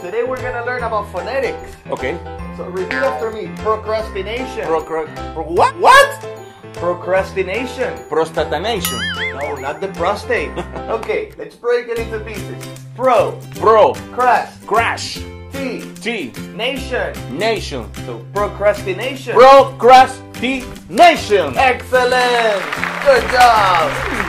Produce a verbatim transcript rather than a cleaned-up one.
today we're gonna learn about phonetics. Okay. So repeat after me. Procrastination. Procra pro what? What? Procrastination. Prostatination. No, not the prostate. Okay, let's break it into pieces. Pro. Pro. Crash. Crash. T. T. Nation. Nation. So procrastination. Procrastination. Excellent. Good job.